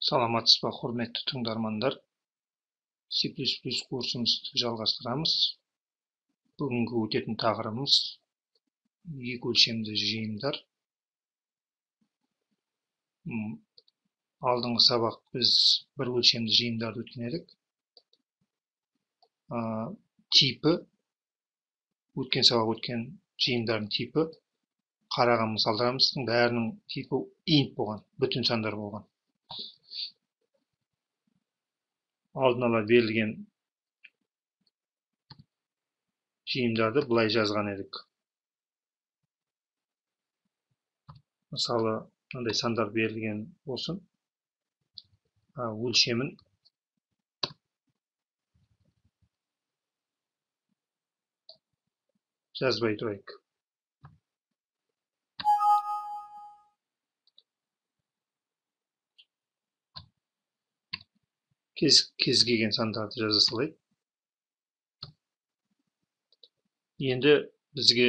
Саламатсыз ба, құрметті тыңдармандар. C++ курсымызды жалғастырамыз. Бүгінгі өтетін тақырыбымыз екі өлшемді жиындар. Алдыңғы сабақ біз бір өлшемді жиындарды өткен едік. Типі, өткен сабақ өткен жиындардың типі, қараған мысалдарымыздың бәрінің типі int болған, бүтін сандар болған. Алдын ала берілген жиындарды былай жазған едік. Мысалы, мынандай сандар берілген болсын. Өлшемін жазбай тұрайық. Кез келген сандарды жаза салайық. Енді бізге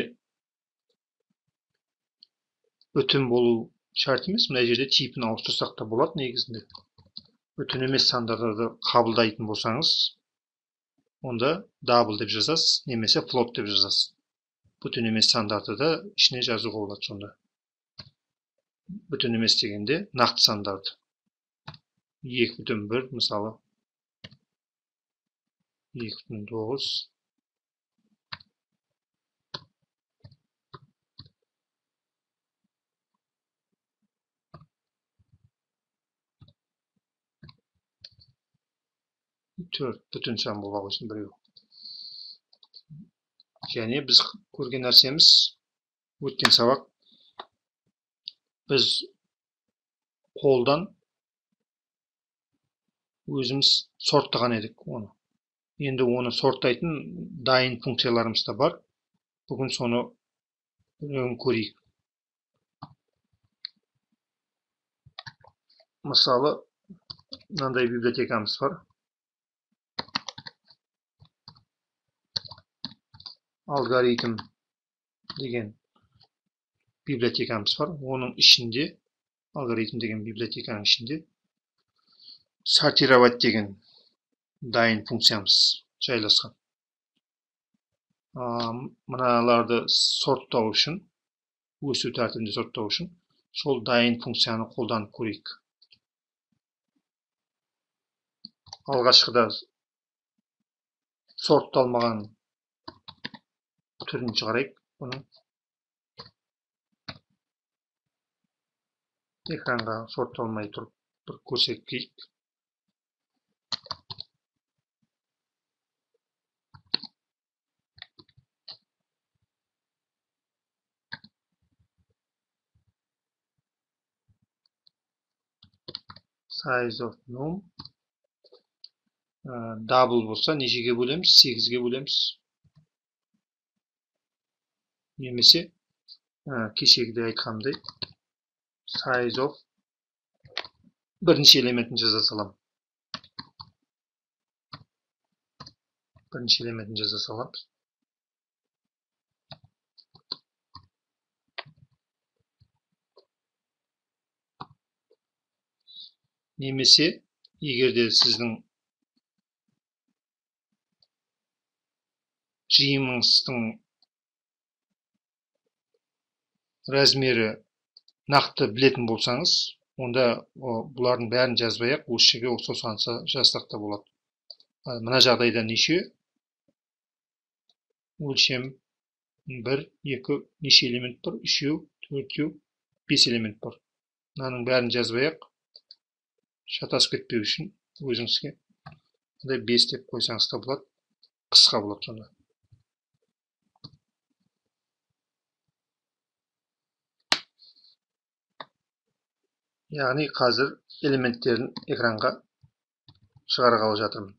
бүтін болу шарт емес, мына жерде типін ауыстырсақ та болады негізінде. Бүтін емес сандарды қабылдайтын болсаңыз, онда double деп жазасыз, немесе float деп жазасыз. Бүтін емес сандарды да ішіне жазуға болады сонда. Бүтін емес дегенде нақты сандарды. 2,1 мысалы 2,9 4 бүтін сан бола қойсын біреу. Және біз көрген нәрсеміз өткен сабақ біз қолдан өзіміз сорттаған едік оны. Енді оны сорттайтын дайын функцияларымыз да бар. Бүгін соны көрейік. Мысалы, мынандай библиотекамыз бар. Алгоритм деген библиотекамыз бар. Оның ішінде, алгоритм деген библиотеканың ішінде сортировать деген дайын функциямыз жайласқан. Мыналарды сорттау үшін, өсу тәртібінде сорттау үшін, сол дайын функцияны қолданып көрейік. Алғашқыда сортталмаған түрін шығарайық. Бұны экранға сортталмай тұрып бір көрсеткейік. Size of num double болса нешеге бөлеміз? 8-ге бөлеміз. Немесе кешегіде айтқанымдай size of бірінші элементін жаза салам. Бірінші элементін жаза саламыз. Немесе егерде сіздің жиыныңыздың размері нақты білетін болсаңыз, онда бұлардың бәрін жазбай-ақ осы жерге осы санса жазсақ та болады. Мына жағдайда неше? Өлшем 1, 2, неше элемент бар? 3, 4, 5 элемент бар. Мынаның бәрін жазбай-ақ шатасып кетпеу үшін өзіңізге 5 деп қойсаңыз та болады. Қысқа болады сонда. Яғни қазір элементтерін экранға шығарғалы жатырмын.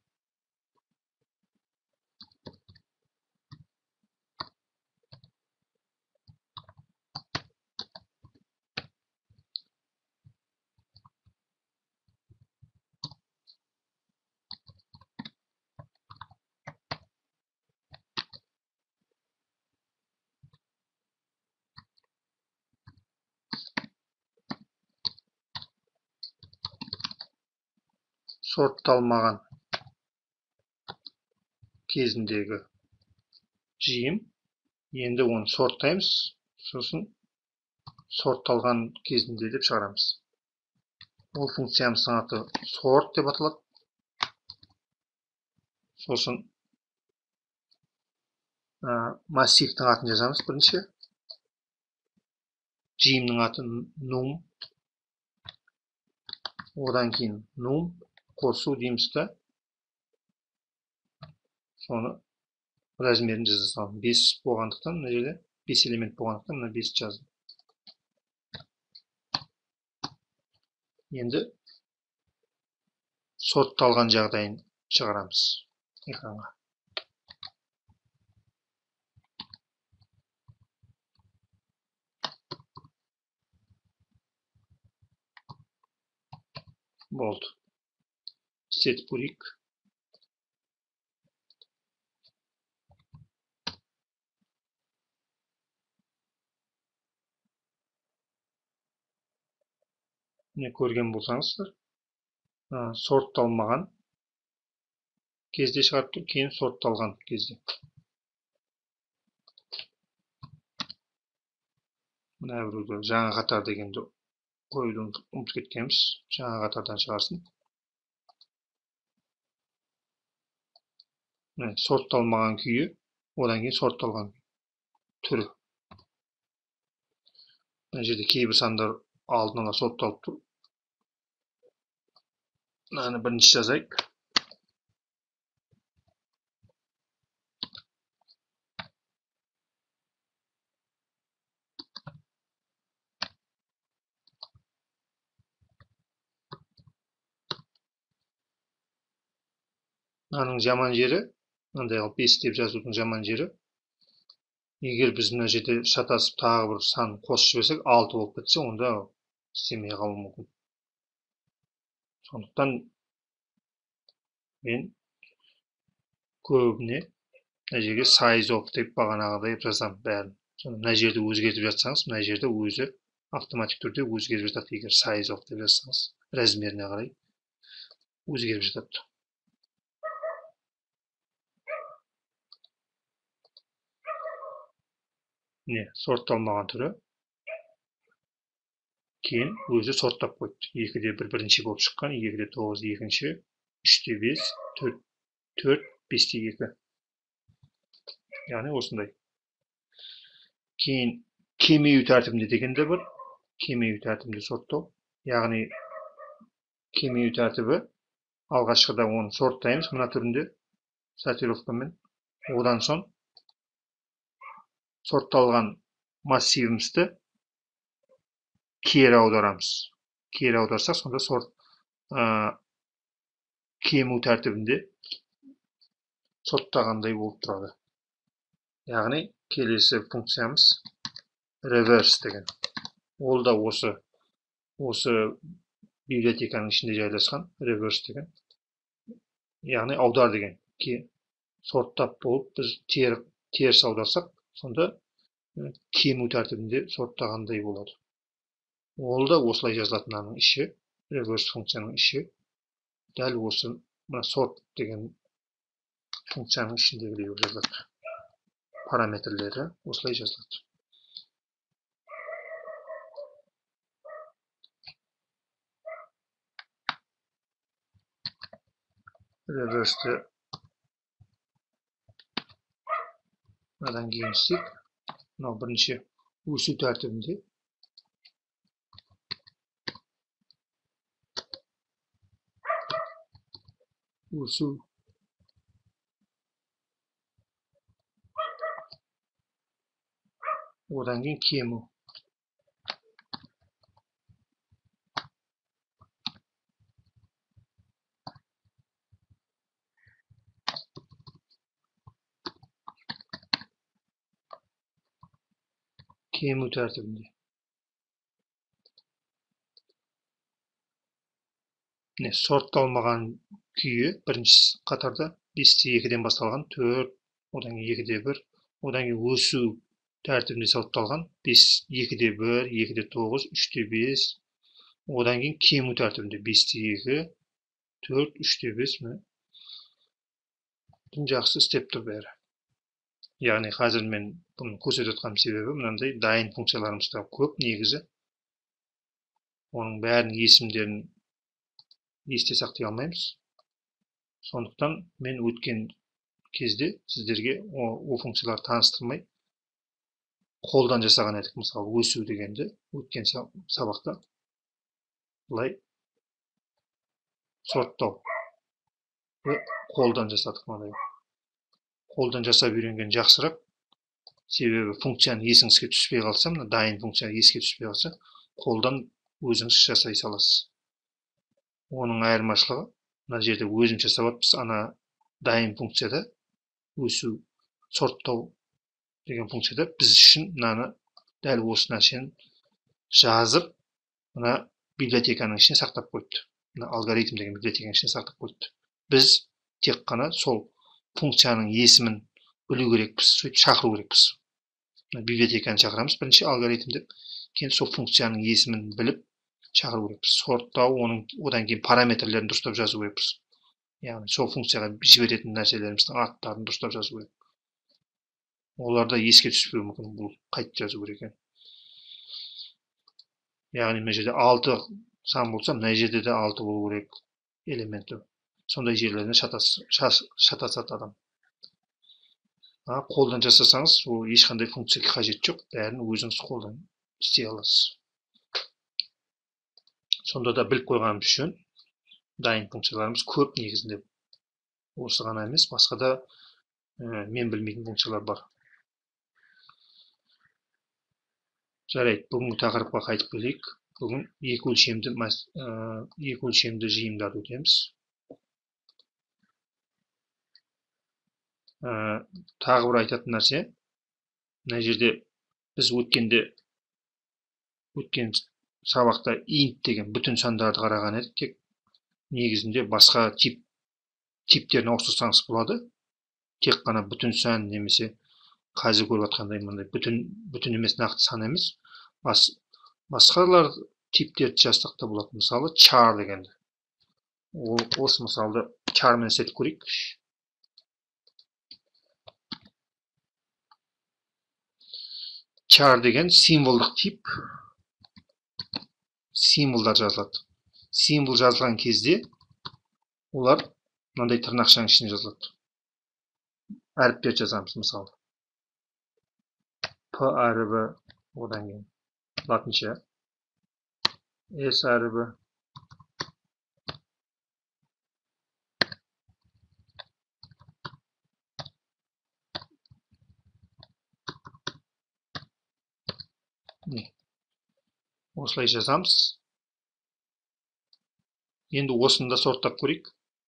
сортталмаған кезіндегі жиым. Енді оны сорттаймыз, сосын сортталған кезінде деп шығарамыз. Ол функциямыздың аты sort деп аталады. Сосын массивтің атын жазамыз бірінші. Жиымның аты num. Одан кейін num қосу дейміз да. Соны размерін жазасам. 5 болғандықтан, мына жерде 5 элемент болғандықтан, мына 5 жаздым. Енді сортталған жағдайын шығарамыз экранға. Болды. Set көрейік. Не көрген болсаңыздар, сортталмаған кезде шығарып тұр, кейін сортталған кезде. Мына біреуді жаңа қатар дегенді қоюды ұмытып кеткенбіз. Жаңа қатардан шығарсын. Сортталмаған күйі, одан кейін сортталған түрі. Мына жерде кейбір сандар алдын ала сортталып тұр. Мынаны бірінші жазайық. Мынаның жаман жері, мынандай 5 деп жазудың жаман жері. Егер біз мына жерде шатасып тағы бір сан қосып жіберсек, 6 болып кетсе, онда істемей қалуы мүмкін. Сондықтан мен көбіне мына жерге size of деп бағанағыдай жазамын бәрін. Мына жерді өзгертіп жатсаңыз, мына жерде өзі автоматик түрде өзгеріп жатады. Егер size of деп жазсаңыз, размеріне қарай өзгеріп жатады. Не, сортталмаған түрі. Кейін өзі сорттап қойды. 2-де 1 бірінші болып шыққан, 2-де 9 екінші, 3-де 5, 4, 5-де 2. Яғни осындай. Кейін кемею тәртібінде деген де бар. Кемею тәртібінде сорттау. Яғни кемею тәртібі алғашқыда оны сорттаймыз мына түрінде сортировкамен. Одан соң сортталған массивімізді кері аударамыз. Кері аударсақ, сонда кему тәртібінде сорттағандай болып тұрады. Яғни келесі функциямыз reverse деген. Ол да осы библиотеканың ішінде жайласқан reverse деген. Яғни аудар деген. Сорттап болып біз теріс аударсақ, сонда кему тәртібінде сорттағандай болады. Ол да осылай жазылатын мынаның іші, reverse функцияның іші. Дәл осы sort деген функцияның ішіндегідей жазылады. Параметрлері осылай жазылады. Reverse'ті мынадан кейін істейік. Мынау бірінші өсу тәртібінде. Өсу. Одан кейін кему. Кему тәртібінде. Сортталмаған күйі бірінші қатарда 5-те 2-ден басталған 4, одан кейін 2-де 1, одан кейін өсу тәртібінде сортталған 2-де 1, 2-де 9, 3-де 5, одан кейін кему тәртібінде 5-те 2, 4, 3'te 5 mi? Жақсы істеп тұр бәрі. Яғни қазір мен бұны көрсетіп жатқан себебі мынандай дайын функцияларымыз да көп негізі. Оның бәрінің есімдерін есте сақтай алмаймыз. Сондықтан мен өткен кезде сіздерге о функцияларды таныстырмай қолдан жасаған едік. Мысалы өсу дегенді өткен сабақта былай сорттау қолдан жасадық. Қолдан жасап үйренген жақсырақ. Себебі функцияны есіңізге түспей қалса, мына дайын функция еске түспей қалса, қолдан өзіңіз жасай саласыз. Оның айырмашылығы, мына жерде өзім жасап жатпыз, ана дайын функцияда өсу, сорттау деген функцияда біз үшін мынаны дәл осы нәрсені жазып, мына библиотеканың ішіне сақтап қойыпты. Мына алгоритм деген библиотеканың ішіне сақтап қойыпты. Біз тек қана сол функцияның есімін білу керекпіз, сөйтіп шақыру керекпіз. Библиотеканы шақырамыз, бірінші алгоритм деп, кейін сол функцияның есімін біліп шақыру керекпіз. Сорттау, одан кейін параметрлерін дұрыстап жазу керекпіз. Яғни сол функцияға жіберетін нәрселеріміздің аттарын дұрыстап жазу керек. Оларда еске түспеуі мүмкін, бұл қайтып жазу керек екен. Яғни мына жерде 6 сан болса, мына жерде де 6 болу керек элементі. Сондай жерлеріне шатасады адам. Қолдан жасасаңыз, ол ешқандай функция қажет жоқ, бәрін өзіңіз қолдан істей аласыз. Сонда да біліп қойғанымыз үшін, дайын функцияларымыз көп негізінде. Осы ғана емес, басқа да мен білмейтін функциялар бар. Жарайды, бүгінгі тақырыпқа қайтып келейік. Бүгін екі өлшемді жиымдарды өтеміз. Тағы бір айтатын нәрсе, мына жерде біз өткен сабақта int деген бүтін сандарды қараған едік, тек негізінде басқа типтерін ауыстырсаңыз болады. Тек қана бүтін сан немесе қазір көріп жатқандай мындай бүтін емес, нақты сан емес. Басқалар типтерді жазсақ та болады. Мысалы char дегенді. Осы мысалды char мен істетіп көрейік. Char деген символдық тип. Символдар жазылады. Символ жазылған кезде олар мынандай тырнақшаның ішіне жазылады. Әріптер жазамыз мысалы. P әрібі, одан кейін латынша S әрібі, осылай жазамыз. Енді осыны да сорттап көрейік.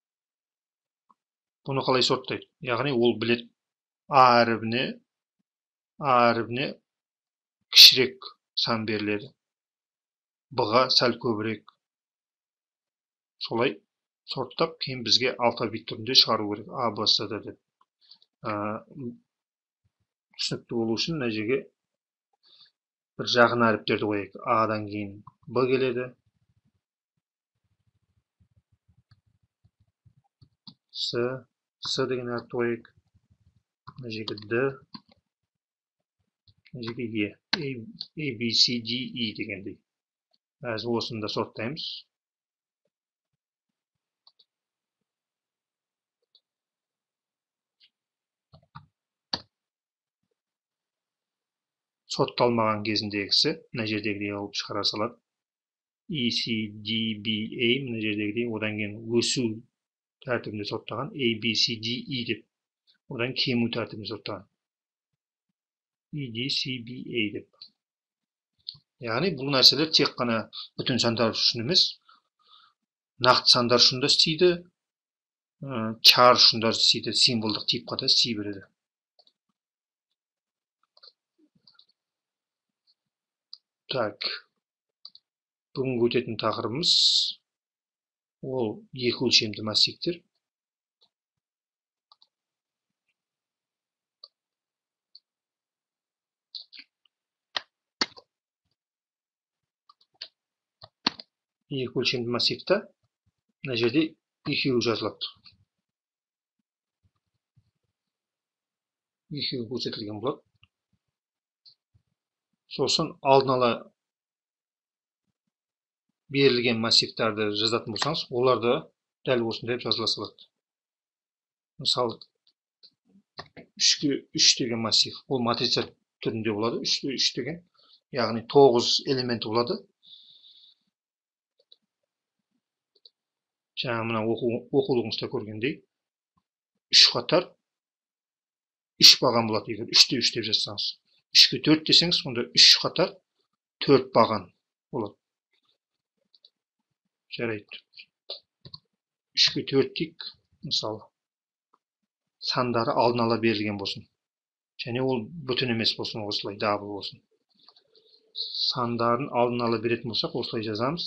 Бұны қалай сорттайды? Яғни ол білет A әрібіне кішірек сан беріледі. B-ға сәл көбірек. Солай сорттап, кейін бізге алфавит түрінде шығару керек. A, B, C, D деп. Түсінікті болу үшін мына жерге бір жағын әріптерді қояйық. A-дан кейін B келеді. C деген әріпті қояйық. Мына жерге D. Мына жерге E. A, B, C, D, E дегендей. Осыны да сорттаймыз. Сортталмаған кезіндегісі мына жердегідей алып шығара салады. E, C, D, B, A мына жердегідей, одан кейін өсу тәртібінде сорттаған A, B, C, D, E деп. Одан кему тәртібінде сорттаған E, D, C, B, A деп. Яғни бұл нәрселер тек қана бүтін сандар үшін емес, нақты сандар үшін да істейді, char үшін да істейді, символдық типқа да істей береді. Так, бүгінгі өтетін тақырыбымыз ол екі өлшемді массивтер. Екі өлшемді массивта мына жерде екеуі жазылады. Екеуі көрсетілген болады. Сосын алдын ала берілген массивтарды жазатын болсаңыз, оларды дәл осындай жазыла салады. Мысалы, 3-3 деген массив, ол матрица түрінде болады. 3-3 деген, яғни 9 элементі болады. Жаңа мына оқулығыңызда көргендей 3 қатар 3 баған болады. Егер 3-те 3 деп жазсаңыз, 3-ке 4 десеңіз, онда 3 қатар 4 баған болады. Жарайды. 3-ке 4 дейік, мысалы. Сандары алдын ала берілген болсын. Және ол бүтін емес болсын, осылай дабыл болсын. Сандарын алдын ала беретін болсақ, осылай жазамыз.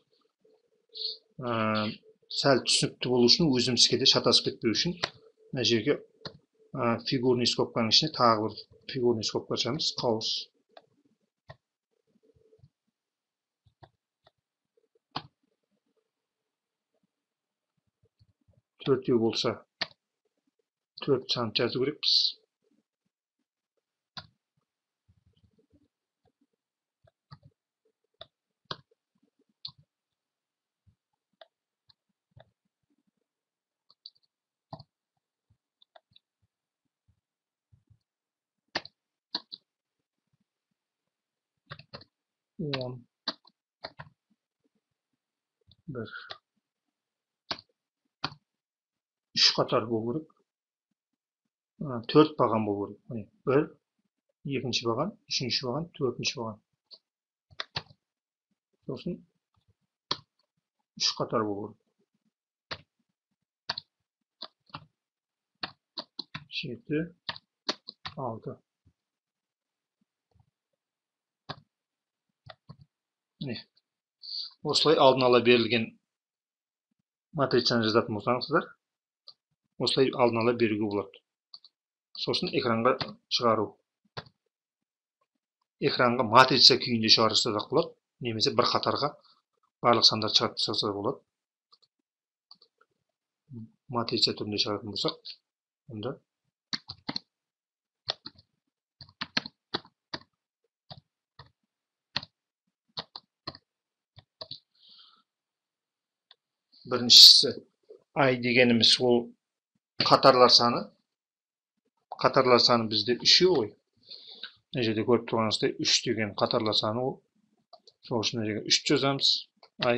Сәл түсінікті болу үшін, өзімізге де шатасып кетпеу үшін, мына жерге фигурный скобканың ішіне тағы бір фигурный скобка açамыз, қауыс. Төртеу болса 4 санды жазу керекпіз. Bir 3 қатар болу керек. 4 баған болу керек. 1, екінші баған, үшінші баған, төртінші баған. Сосын 3 қатар болу керек. 7, 6. Осылай алдын ала берілген матрицаны жазатын болсаңыздар, осылай алдын ала беруге болады. Сосын экранға шығару. Экранға матрица күйінде шығарса да болады, немесе бір қатарға барлық сандар шығарып тастаса да болады. Матрица түрінде шығаратын болсақ, онда біріншісі I дегеніміз ол қатарлар саны. Қатарлар саны бізде 3 ғой. Мына жерде көріп тұрғаныңыздай 3 деген қатарлар саны ол. Сол үшін мына жерге 3 жазамыз. I.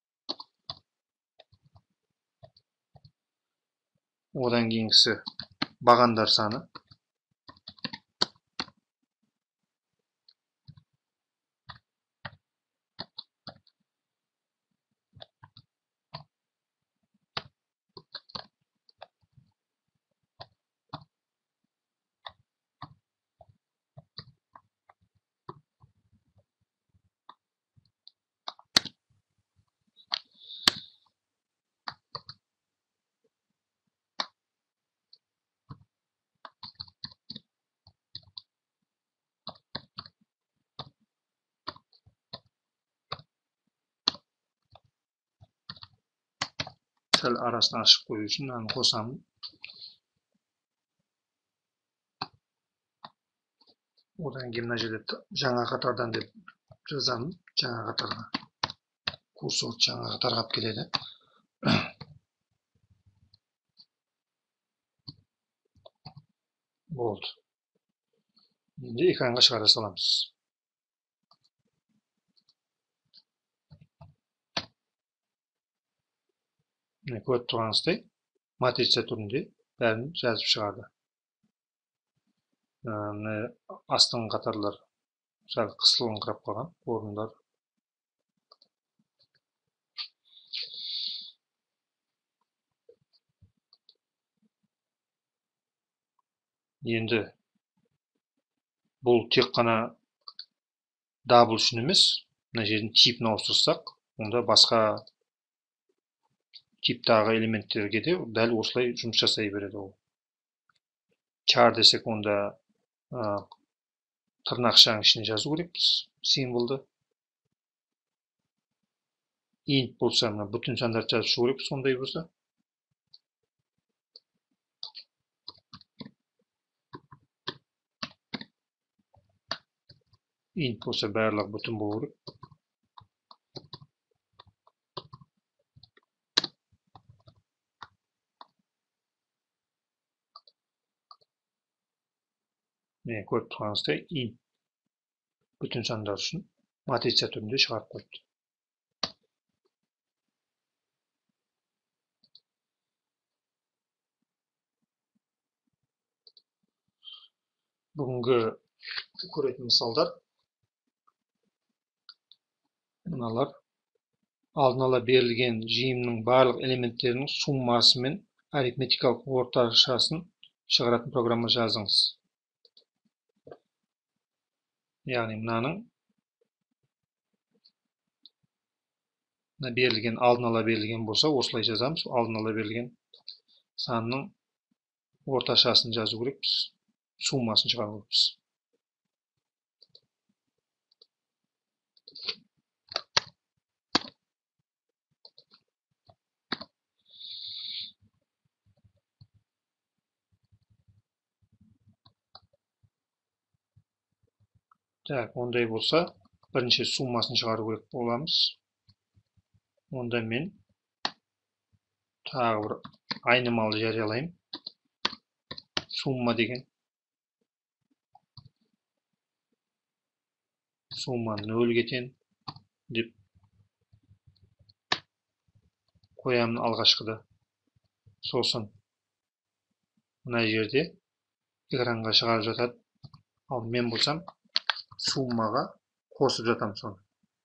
Одан кейінгісі бағандар саны. Сәл арасын ашып қою үшін мынаны қосамын. Одан кейін мына жерде жаңа қатардан деп жазамын. Жаңа қатарға. Курсор жаңа қатарға алып келеді. Болды. Енді экранға шығара саламыз. Көріп тұрғаныңыздай матрица түрінде бәрін жазып шығарды. Астыңғы қатарлар сәл қысылыңқырап қалған орындар. Енді бұл тек қана дабыл үшін емес, мына жердің типін ауыстырсақ, онда басқа типтағы элементтерге де дәл осылай жұмыс жасай береді ол. Char десек, онда тырнақшаның ішіне жазу керекпіз символды. Int болса, бүтін сандарды жазып шығу керекпіз, сондай болса. int болса барлығы бүтін болу керек. Міне көріп тұрғаныңыздай int бүтін сандар үшін матрица түрінде шығарып қойды. Бүгінгі көретін мысалдар мыналар. Алдын ала берілген жиынның барлық элементтерінің суммасы мен арифметикалық орташасын шығаратын программа жазыңыз. Яғни мынаның берілген, алдын ала берілген болса, осылай жазамыз. Алдын ала берілген санның орташасын жазу керекпіз, суммасын шығару керекпіз. Так, ондай болса, бірінші суммасын шығару керек боламыз. Онда мен тағы бір айнымалы жариялаймын. Сумма деген. Сумма 0-ге тең деп қоямын алғашқыда. Сосын мына жерде экранға шығарып жатады. Ал мен болсам суммаға қосып жатам соны.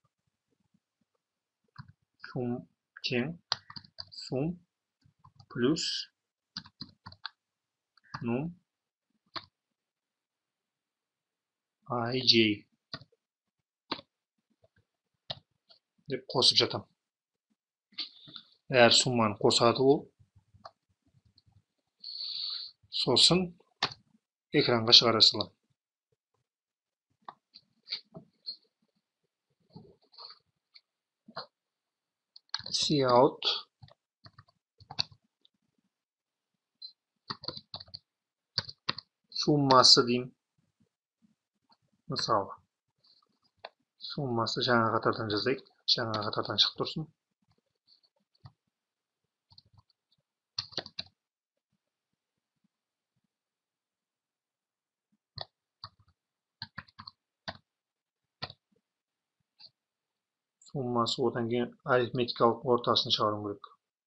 Сум тең сум плюс нум ij деп қосып жатам. Әр сумманы қосады ол. Сосын экранға шығара салам. Cout суммасы деймін. Мысалы, суммасы жаңа қатардан жазайық. Жаңа қатардан шығып тұрсын. Суммасы одан кейін арифметикалық ортасын шығару керек.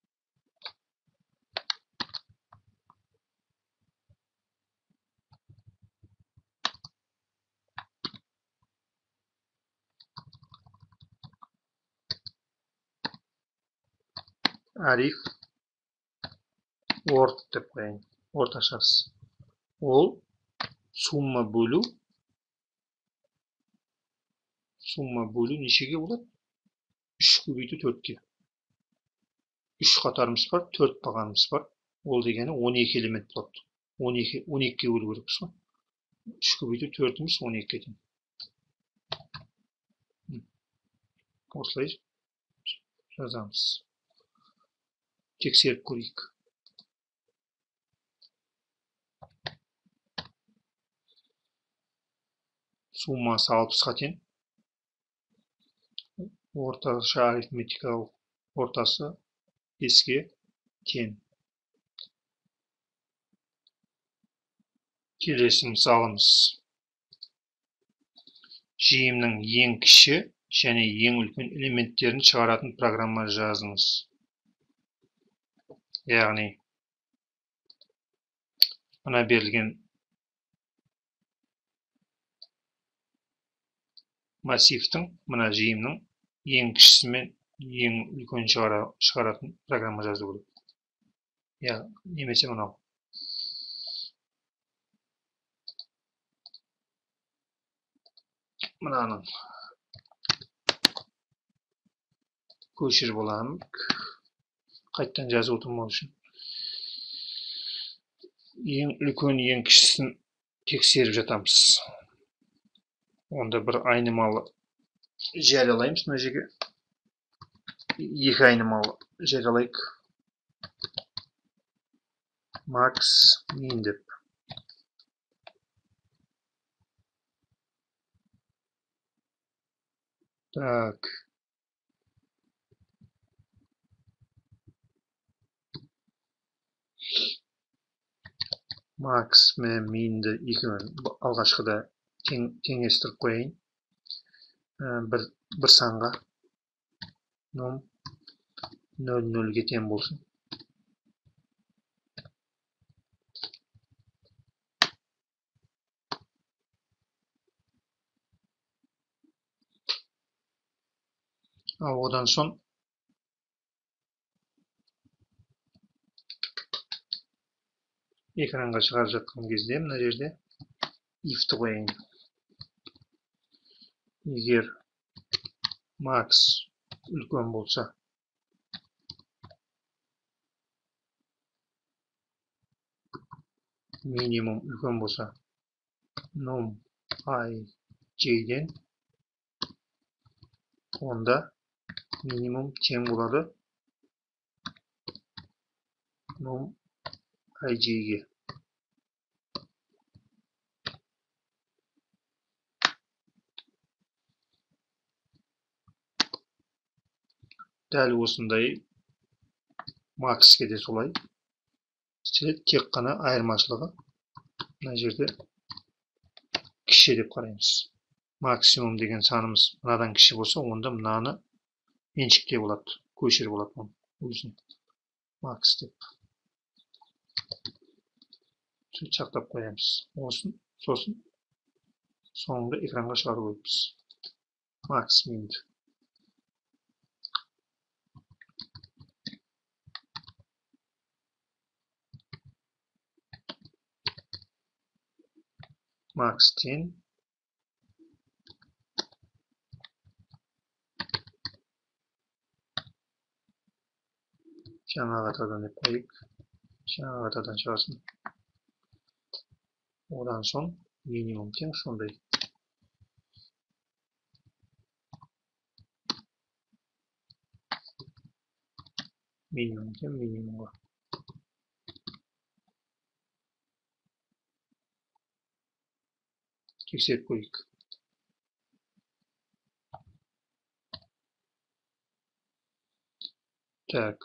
Ариф орт деп қояйын. Орташасы. Ол сумма бөлу нешеге болады? 3 көбейту 4-ке. 3 қатарымыз бар, 4 бағанымыз бар. Ол дегені 12 элемент болады. 12-ке бөлу керекпіз ғой. 3 көбейту 4-іміз 12-ке тең. Осылай жазамыз. Тексеріп көрейік. Суммасы 60-ға тең. Орташа арифметикалық ортасы 5-ге тең. Келесі мысалымыз. Жиынның ең кіші және ең үлкен элементтерін шығаратын программа жазыңыз. Яғни, мына берілген массивтің, мына жиынның ең кішісі мен ең үлкен шығаратын программа жазу керек. Немесе мынау. Мынаның көшіріп аламын. Қайттан жазып отырмау үшін. Ең үлкен, ең кішісін тексеріп жатамыз. Онда бір айнымалы жариялаймыз мына жерге. 2 айнымалы жариялайық. Max min деп. Так. Max мен minді алғашқыда теңестіріп қояйын. Bir санға num 0,0-ге тең болсын. Ал одан соң экранға шығарып жатқан кезде мына жерде if'ті қояйын. Егер max үлкен болса, минимум үлкен болса, num I j'ден, онда минимум тең болады num I j'ге. Дәл осындай max'ке де солай. Тек қана айырмашылығы мына жерде кіші деп қараймыз. Максимум деген санымыз мынадан кіші болса, онда мынаны меншікте болады, көшір болады оны өзіне. Макс деп. Сақтап қоямыз. Сосын соңында экранға шығарып қойыппыз. Макс минді. Max тең жаңағы атадан деп қойып, жаңағы атадан шығасын. Одан соң минимум тең сондай. Минимум тең минимумға. Тексеріп қойып. Так.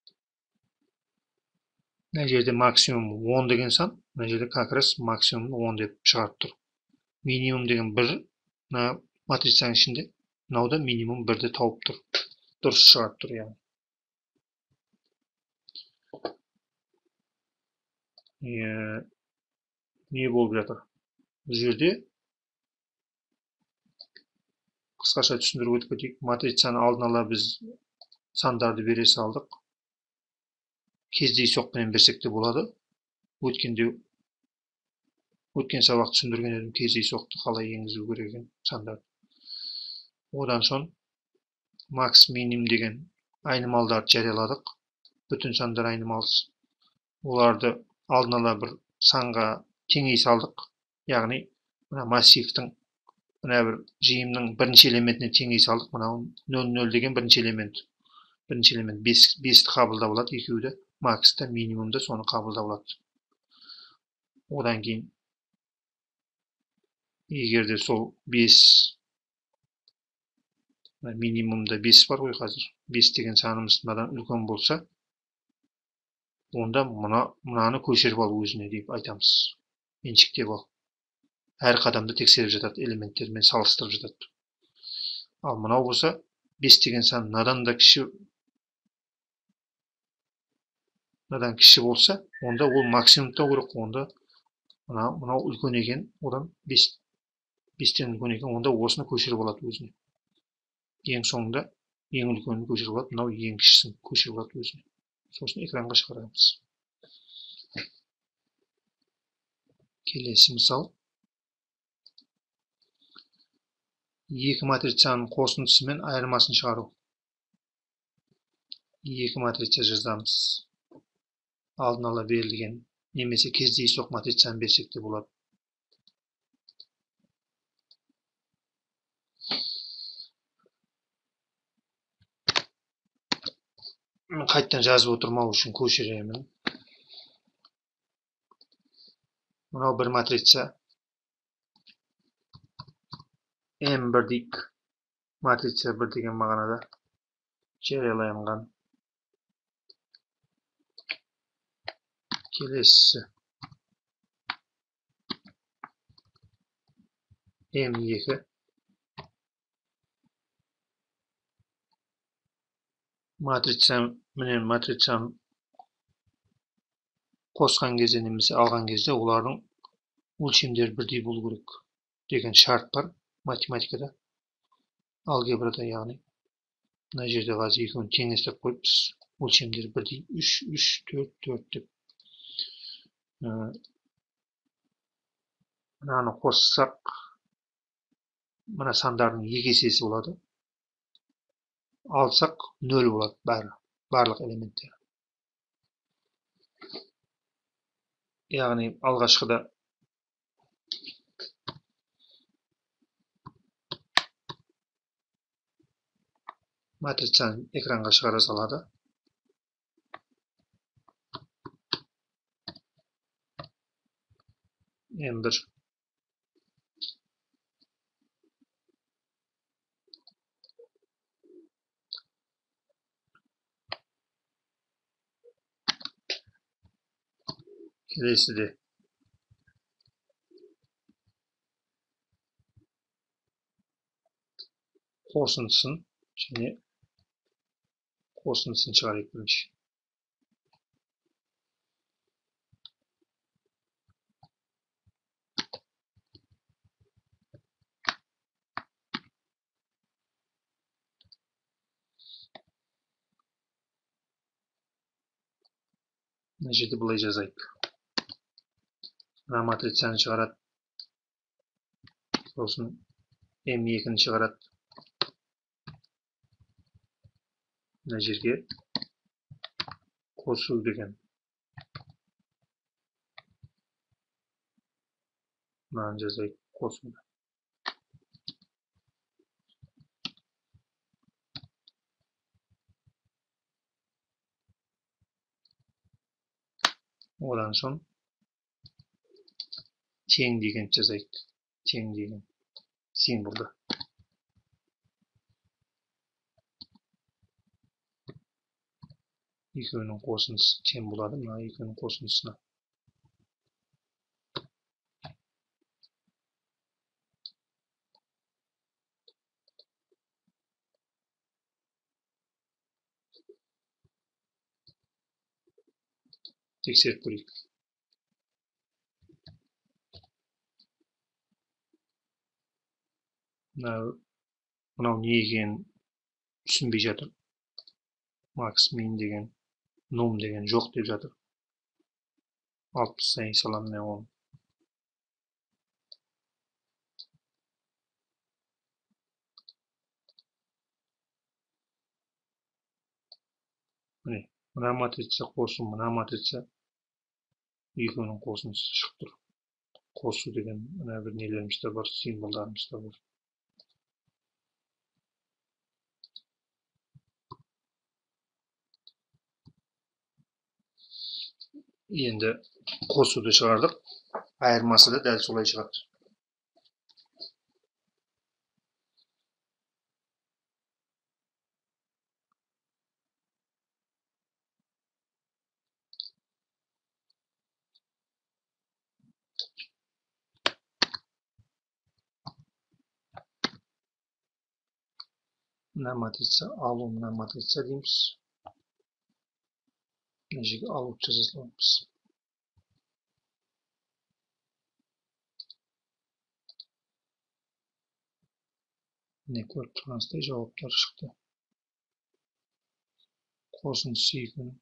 Мына жерде максимум 10 деген сан, мына жерде как раз максимум 10 деп шығарып тұр. Минимум деген 1, мына матрицаның ішінде, мынауда минимум 1-ді тауып тұр. Дұрыс шығарып тұр, яғни. Не болып жатыр? Бұл жерде қысқаша түсіндіріп өтіп кетейік. Матрицаны алдын ала біз сандарды бере салдық. Кездейсоқпен берсек те болады. Өткен сабақ түсіндірген едім кездейсоқты қалай енгізу керек екенін сандарды. Одан соң макс минимум деген айнымалдарды жарияладық. Бүтін сандар айнымалысы. Оларды алдын ала бір санға теңей салдық. Яғни мына массивтің мына бір жиымның бірінші элементіне теңей салдық. Мына 0,0 деген бірінші элемент. Бірінші элемент 5-ті қабылдап алады, екеуді максты, минимумды соны қабылдап алады. Одан кейін егерде сол 5 минимумда 5 бар ғой қазір. 5 деген санымыз мынадан үлкен болса, онда мынаны көшіріп ал өзіне деп айтамыз. Меншіктеп ал. Әр қадамды тексеріп жатады, элементтермен салыстырып жатады. Ал мынау болса, 5 деген сан мынадан кіші болса, онда ол максимумда керек. Онда мынау үлкен екен, одан 5-тен үлкен екен, онда осыны көшіріп алады өзіне. Ең соңында ең үлкенін көшіріп алады, мынау ең кішісін көшіріп алады өзіне. Сосын экранға шығарамыз. Келесі мысал. Екі матрицаның қосындысы мен айырмасын шығару. Екі матрица жазамыз. Алдын ала берілген, немесе кездейсоқ матрицаны берсек те болады. Қайттан жазып отырмау үшін көшіремін. Мынау бір матрица. M1 дейік. Matritsa 1 degan ma'noda jarayonlangan. Kelesisi M2 matritsa менен matritsаны кошкан кезде немесе алган кезде улардын өлчөмдөрү бирдей болуу керек деген шарт бар математикада, алгебрада, яғни мына жерде азыр экөөнү теңестирип коюпбуз. Өлчөмдөрү бирдей 3 3 4 4 деп. Мынаны коссак, мына сандардын 2 эсеси болот. Алсак 0 болот барлык элементтер. Яғни алгачкыда матрицаны экранга чыгара салады. M1 келесиде косындысын және косындысын чыгарайык биринчи. Мына жерде былай жазайык. Мына матрицаны чыгарат. Сосын M2-ні чыгарат. Мына жерге косуу деген. Мынаны жазайык, косуу. Одан соң тең деген жазайык. Тең деген символду. Экөөнүн косындысы тең болады. Мына экөөнүн косындысына. Текшерип көрейик. Мынау не екенин түшүнбөй жатыр. Макс мин деген, нум деген жок деп жатыр. Алып тастайын салам мен оны. Міне, мына матрица косуу, мына матрица экөөнүн косындысы чыгып тур. Косуу деген мына бир нелерimiz да бар, символдарыбыз да бар. Енді косууду чыгардык. Айырмасы да дәл солай чыгат. Мына матрица алуу, мына матрица деймиз. Мына жерге алуу жаза салабыз. Міне көрүп турганыңыздай жауаптар чыкты. Косындысы экөөнүн.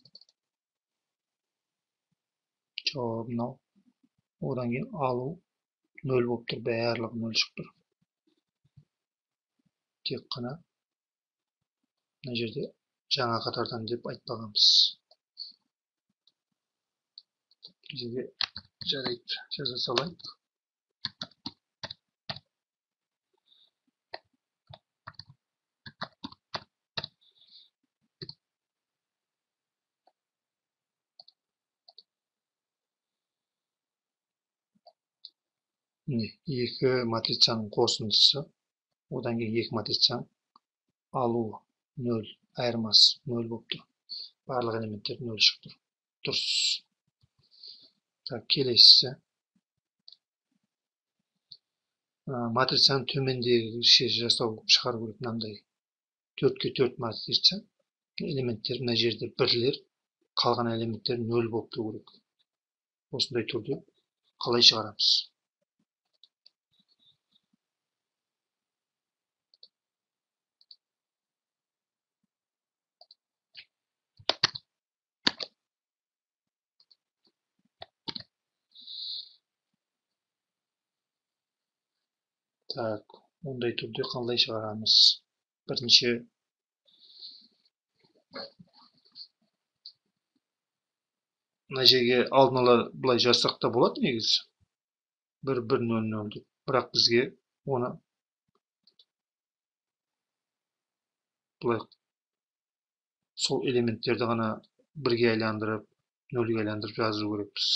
Жауабы мынау. Одан кийин алуу 0 болуп тур, баардыгы 0 чыгып тур. Тек кана мына жерде жаңа катардан деп айтпаганбыз. Жерге жарайт, жаза салайык. Міне, эки матрицанын косындысы Одан кейін екі матрицаның алуы 0, айырмасы 0 болып тұр. Барлық элементтер 0 шығып тұр. Дұрыс. Так, келесісі. Матрицаның төмендегіше жасау шығару керек мынандай. 4-ке 4 матрица. Элементтер мына жерде бірлер, қалған элементтер 0 болып тұру керек. Осындай түрде қалай шығарамыз? Так, ондай түрде қалай шығарамыз? Бірінші мына жерге алдын ала былай жазсақ та болады негізі. 1-1-0-0 деп. Бірақ бізге оны былай сол элементтерді ғана бірге айландырып, 0-ге айландырып жазу керекпіз.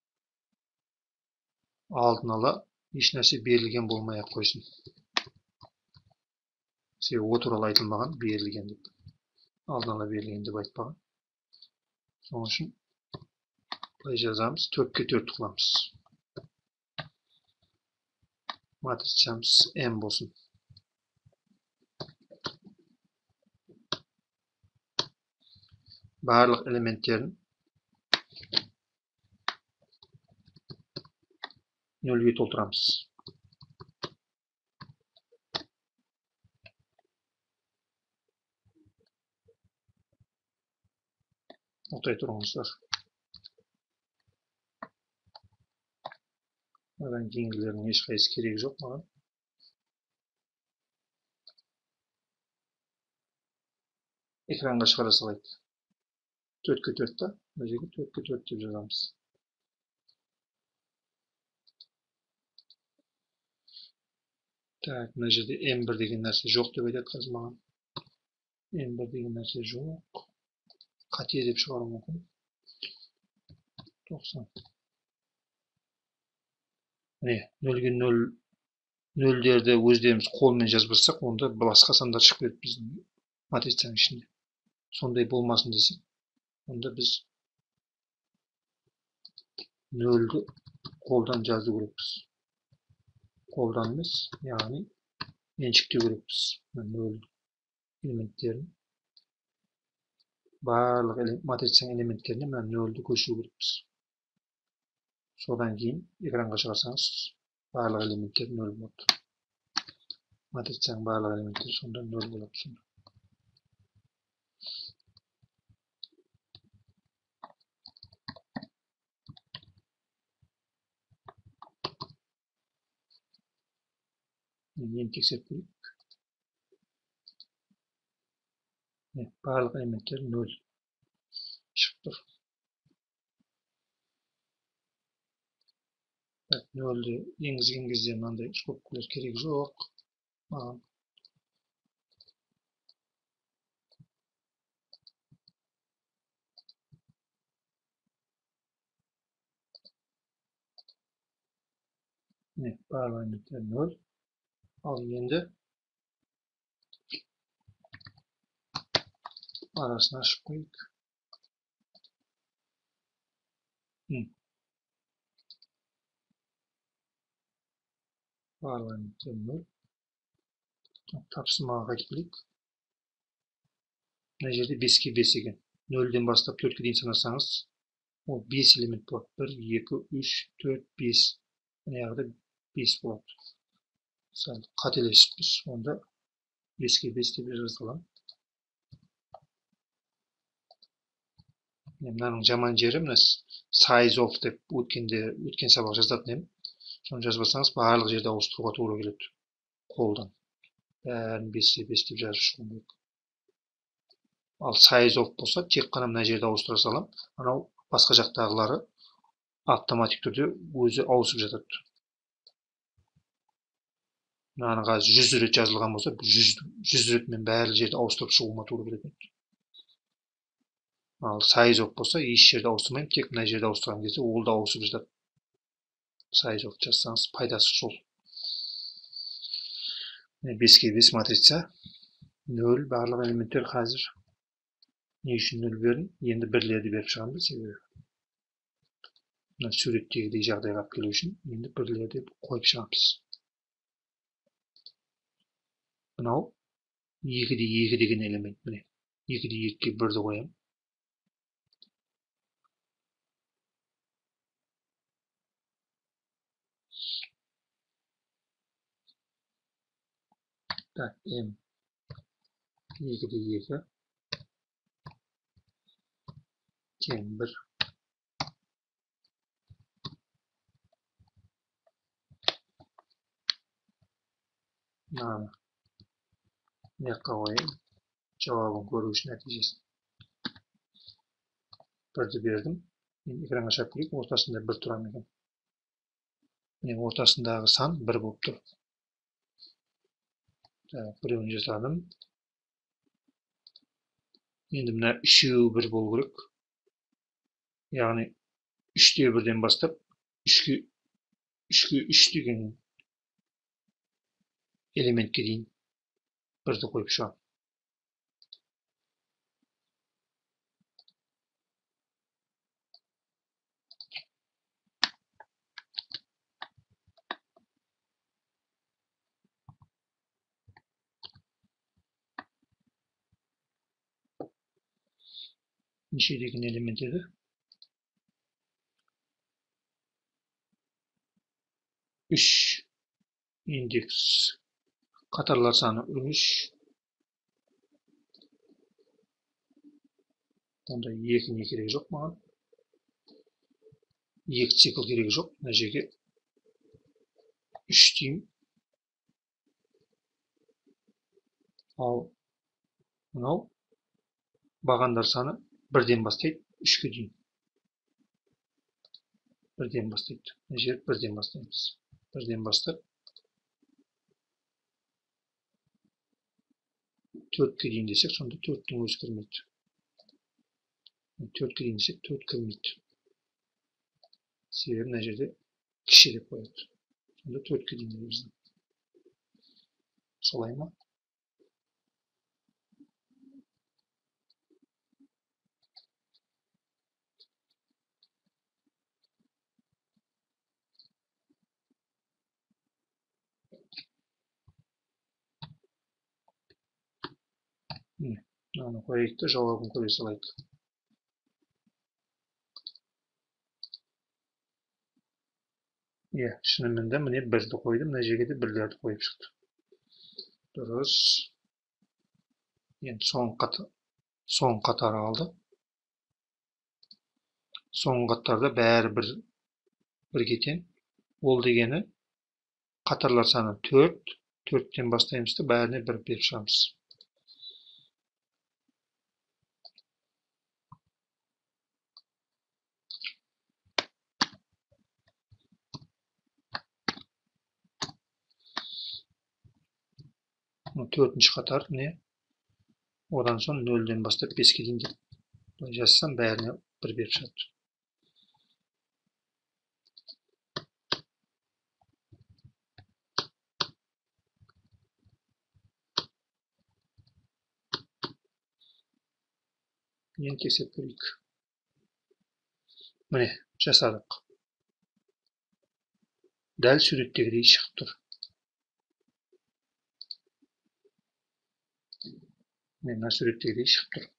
Алдын ала еш нәрсе берілген болмай-ақ қойсын. Себебі о туралы айтылмаған, берілген деп. Алдын ала берілген деп айтпаған. Соның үшін былай жазамыз, 4-ке 4 қыламыз. Матрицамыз M болсын. Барлық элементтерін 0-ге толтырамыз. Оқтай тұрыңыздар. Одан кейінгілердің ешқайсысы керек жоқ маған. Экранға шығара салайық. 4-ке 4 та, мына жерге 4-ке 4 деп жазамыз. Так, мына жерде M1 деген нәрсе жоқ деп айтады қазір маған. M1 деген нәрсе жоқ. Қате деп шығару мүмкін. 90. Міне, 0-ге 0-дерді өздеріміз қолмен жазбасақ, онда басқа сандар шығып кетеді біздің матрицаның ішінде. Сондай болмасын десек, онда біз 0-ді қолдан жазу керекпіз. Қолдан емес, яғни меншіктеу керекпіз. 0 элементтерін барлық матрицаның элементтеріне 0-ді көшіру керекпіз. Содан кейін экранға шығарсаңыз, барлық элементтер 0 болады. Матрицаның барлық элементтері сонда 0 болады. Енді тексеріп көрейік. Барлық элементтер 0 шығып тұр. 0-ді енгізген кезде мынандай скобкалар керек жоқ. Барлық элементтер 0. Ал енді арасын ашып қойып. Барлық элементтер 0. Тапсырмаға қайтып келейік. Мына жерде 5-ке 5 екен. 0-ден бастап 4-ке дейін санасаңыз, ол 5 элемент болады. 1, 2, 3, 4, 5. Мына яғыда 5 болады. Сәл қателесіппіз. Онда 5-ке 5 деп жазалам. Мынаның жаман жері, мына size of деп өткен сабақ жазатын едім. Соны жазбасаңыз, барлық жерде ауыстыруға тура келеді. Қолдан. Бәрін 5-ке 5 деп жазып шығуым керек. Ал size of болса, тек қана мына жерде ауыстыра салам. Анау басқа жақтағылары автоматик түрде өзі ауысып жатады. Мынаның қазір 100 рет жазылған болса, 100 рет мен барлық жерде ауыстырып шығуыма тура келеді. Ал size of болса, еш жерде ауыстырмаймын, тек мына жерде ауыстырған кезде ол да ауысып жатады. Size of жазсаңыз пайдасы сол. 5'e 5 matрица 0 барлық элементтер қазір не үшін 0 бердім? Енді бірлерді беріп шығамыз, себебі мына суреттегідей жағдайға алып келу үшін енді бірлерді қойып шығамыз. Мынау 2'де 2 деген элемент, міне 2'де 2'ге 1'ді қоямын. Так, m 2'де 2 тең 1. Мынаны мына жаққа қояйын. Жауабын көру үшін нәтижесін 1'ді бердім. Енді экранға шығарып көрейік, ортасында 1 тұра ма екен. Міне ортасындағы сан 1 болып тұр. Біреуін жасадым. Енді мына үшеуі 1 болу керек. Яғни 3'те 1'ден бастап 3'ке 3 деген элементке дейін 1'ді қойып шығамын. Неше деген элемент еді? 3 индекс қатарлар саны 3. Онда 2 не керек жоқ маған. 2 цикл керек жоқ. Мына жерге 3 деймін. Ал мынау бағандар саны 1'ден бастайды 3'ке дейін. 1'ден бастайды. Мына жер 1'ден бастаймыз. 1'ден бастап 4'ке дейін десек, сонда 4'тің өзі кірмейді. 4'ке дейін десек 4 кірмейді. Себебі мына жерде кіші деп қояды. Сонда 4'ке дейін дейміз. Солай ма? Мынаны қояйық та жауабын көре салайық. Шынымен де міне 1'ді қойдым, мына жерге де 1'лерді қойып шықты. Дұрыс. Енді соңғы қатары алды. Соңғы қатарда бәрі бірге тең. Ол дегені қатарлар саны 4. 4'тен бастаймыз да бәріне 1 беріп шығамыз. Төртінші қатар не? Одан соң 0'ден бастап 5'ке дейін деп жазсам бәріне 1 беріп шығады. Енді тексеріп көрейік. Міне, жасадық. Дәл суреттегідей шығып тұр. Мына суреттегідей шығып тұр.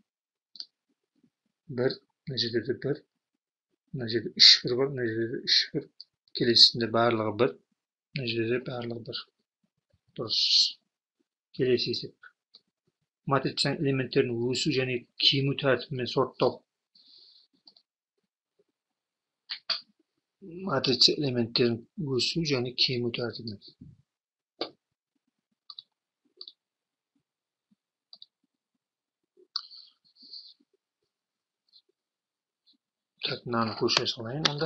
1, мына жерде де 1, мына жерде 3 1 бар, мына жерде 3 1. Келесісінде барлығы 1, мына жерде барлығы 1. Дұрыс. Келесі есеп. Матрицаның элементтерін өсу және кему тәртібімен сорттау. Матрица элементтерін өсу және кему тәртібімен. Мынаны көшіре салайын онда.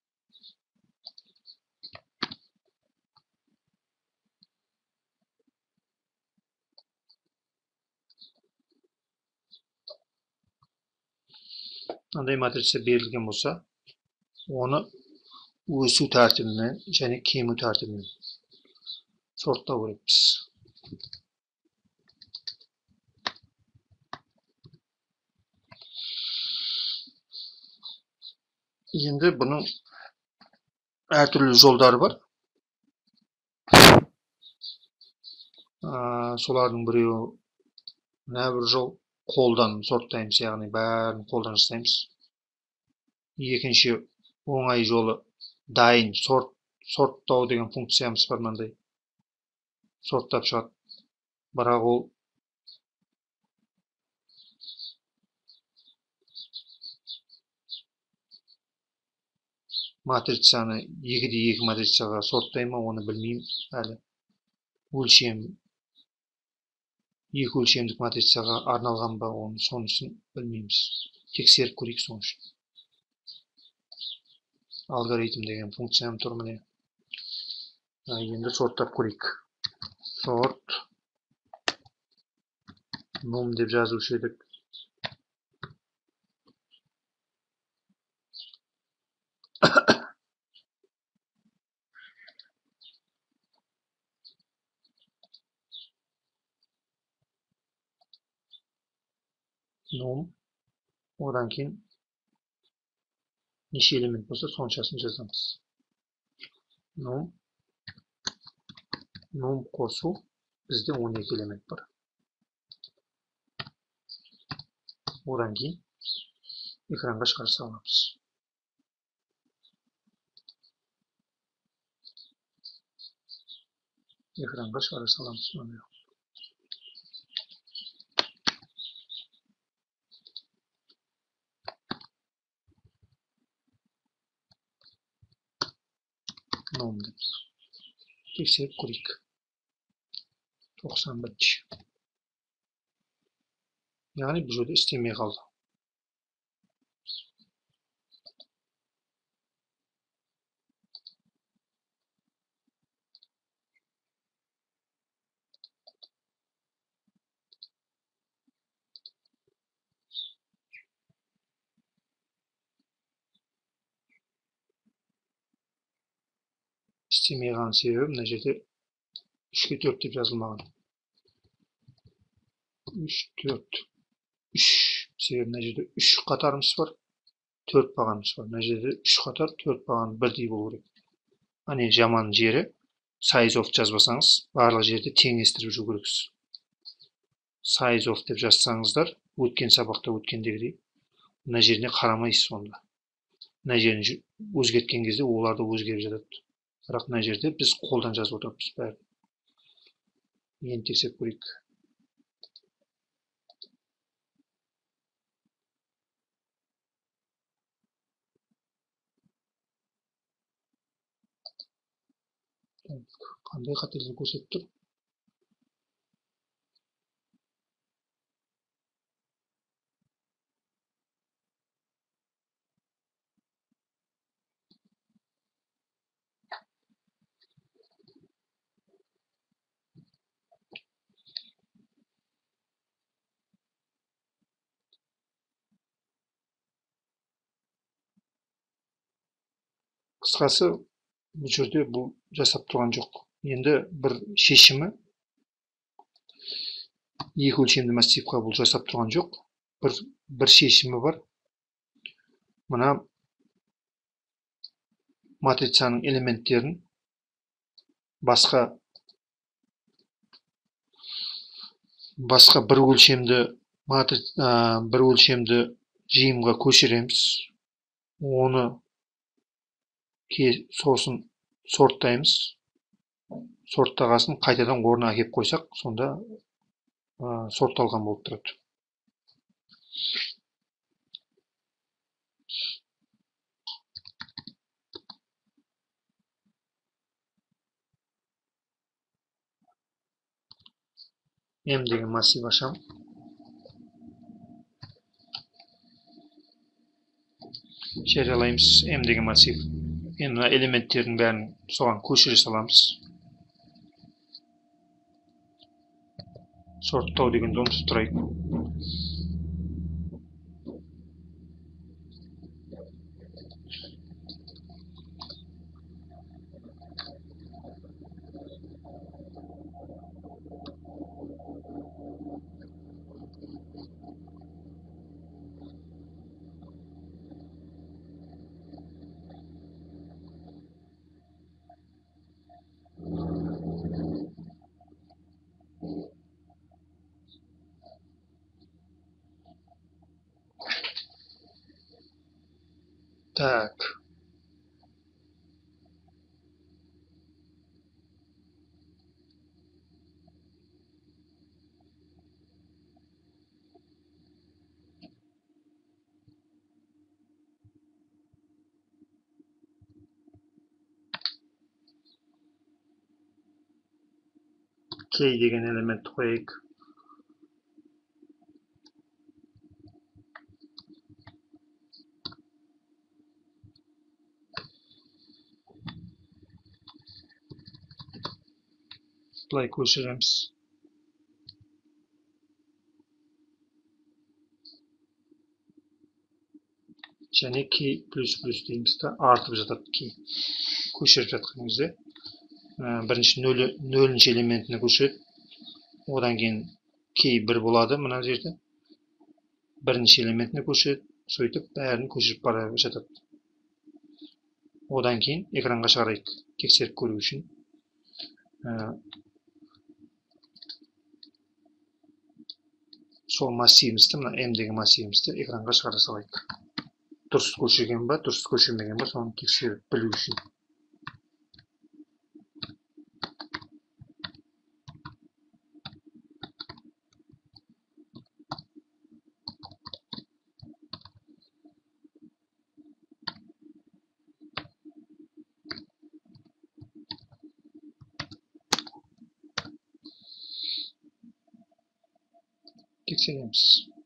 Мынандай матрица берілген болса, оны өсу тәртібімен және кему тәртібімен сорттау керекпіз. Енді бұның әртүрлі жолдары бар. Солардың біреуі мына бір жол қолдан сорттаймыз, яғни бәрін қолдан жасаймыз. Екінші оңай жолы дайын сорттау деген функциямыз бар, мынандай сорттап шығады. Бірақ ол матрицаны 2-2 матрицаға сорттай ма, оны білмеймін әлі. Өлшем 2 өлшемдік матрицаға арналған ба, сонысын білмейміз. Тексеріп көрейік соның үшін. Алгоритм деген функциям тұр міне. Енді сорттап көрейік. Сорт num деп жазушы едік. Num, одан кейін неше элемент болса соншасын жазамыз. Num қосу, бізде 12 элемент бар. Одан кейін экранға шығара саламыз. Экранға шығара саламыз. Num деп тексеріп көрейік. 91. Яғни бұл жерде істемей қалды. істемей қалған себебі мына жерде 3-ке 4 деп жазылмаған. 3, 4, 3. Себебі мына жерде 3 қатарымыз бар, 4 бағанымыз бар. Мына жерде 3 қатар, 4 баған бірдей болу керек. Ане жаман жері size of жазбасаңыз, барлық жерде теңестіріп жүру керексіз. Size of деп жазсаңыздар, өткен сабақта өткендегідей, мына жеріне қарамайсыз онда. Мына жерін өзгерткен кезде оларды өзгеріп жатады. Бірақ мына жерде біз қолдан жазып отырмыз бәрін. Енді тексеріп көрейік. Қандай қателер көрсетіп тұр? Қысқасы, бұл жерде бұл жасап тұрған жоқ. Енді бір шешімі, 2 өлшемді массивқа бұл жасап тұрған жоқ. Бір шешімі бар. Мына матрицаның элементтерін басқа бір өлшемді жиынға көшіреміз. Оны сосын сорттаймыз. Сорттағасын қайтадан орнына әкеп қойсақ, сонда сортталған болып тұрады. M деген массив ашам. Жариялаймыз M деген массив. Енді элементтердің бәрін соған көшіре саламыз. Сорттау дегенді ұмытып тұрайық. Так. Key деген элементті қояйық. Былай көшіреміз. Және key плюс дейміз да, артып жатады key. Көшіріп жатқан кезде бірінші нөлінші элементіне көшіреді. Одан кейін key 1 болады мына жерде. Бірінші элементіне көшіреді. Сөйтіп бәрін көшіріп бара жатады. Одан кейін экранға шығарайық, тексеріп көру үшін. Сол массивімізді, мына M деген массивімізді экранға шығара салайық. Дұрыс көшірген ба, дұрыс көшірмеген ба, соны тексеріп білу үшін. Тексереміз.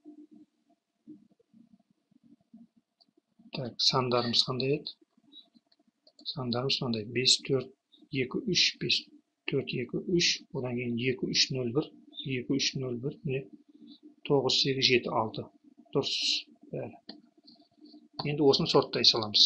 Так, сандарымыз қандай еді? Сандарымыз мынандай: 5, 4, 2, 3, 5, 4, 2, 3, одан кейін 2, 3, 0, 1, 2, 3, 0, 1, міне 9, 8, 7, 6. Дұрыс бәрі. Енді осыны сорттай саламыз.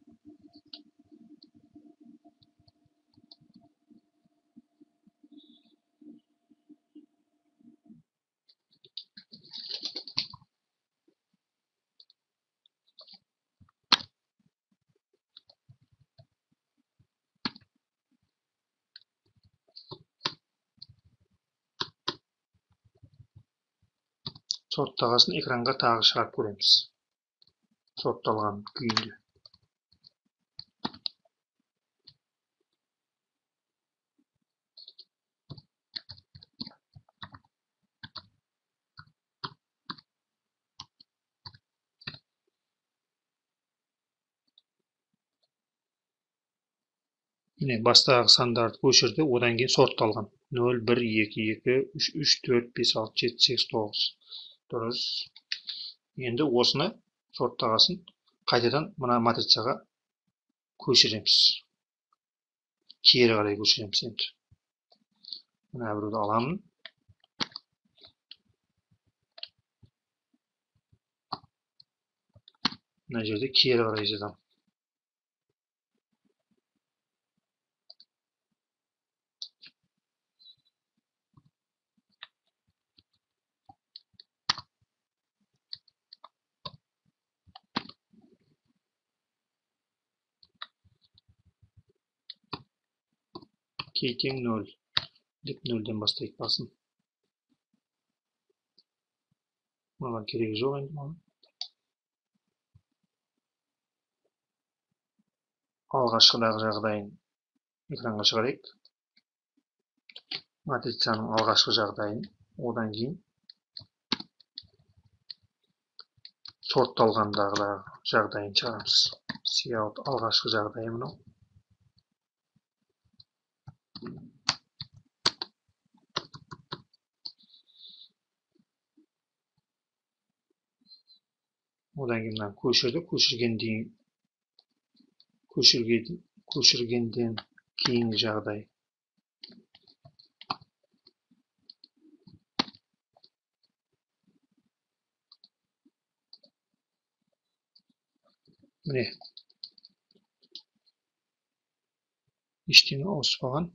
Сорттағасын экранға тағы шығарып көреміз. Сортталған күйінде. Міне бастағы сандарды көшірді, одан кейін сортталған. 0, 1, 2, 2, 3, 3, 4, 5, 6, 7, 8, 9. Дұрыс. Енді осыны сорттағасын қайтадан мына матрицаға көшіреміз. Кері қарай көшіреміз енді. Мына біреуді аламын. Мына жерде кері қарай жазамын. Key тең 0 деп 0-ден бастайық басын. Маған керегі жоқ енді маған. Алғашқыдағы жағдайын экранға шығарайық. Матрицаның алғашқы жағдайын, одан кейін сортталғандағы жағдайын шығарамыз. Cout алғашқы жағдайы мынау. Одан кейін мына көшірді, көшіргенден кейінгі жағдай. Міне. Ештеңе ауыспаған.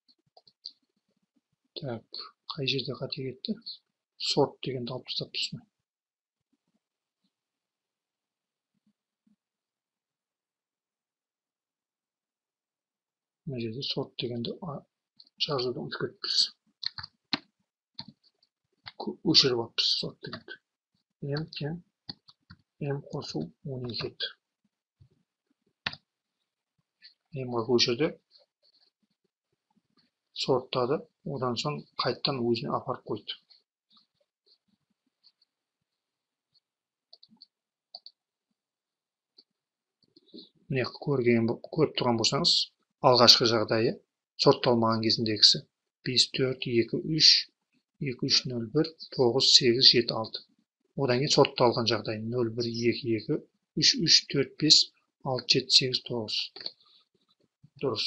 Так, қай жерде қате кетті? Сорт дегенді алып тастап тұрсың. Мына жерде сорт дегенді жазуды ұмытып кетіппіз. Өшіріп алыппыз сорт дегенді. M тең M қосу 12 еді. M'ға көшірді, сорттады, одан соң қайттан өзіне апарып қойды. Міне көріп тұрған болсаңыз, алғашқы жағдайы сортталмаған кезіндегісі 5, 4, 2, 3, 2, 3, 0, 1, 9, 8, 7, 6. Одан кейін сортталған жағдай 0, 1, 2, 2, 3, 3, 4, 5, 6, 7, 8, 9. Дұрыс.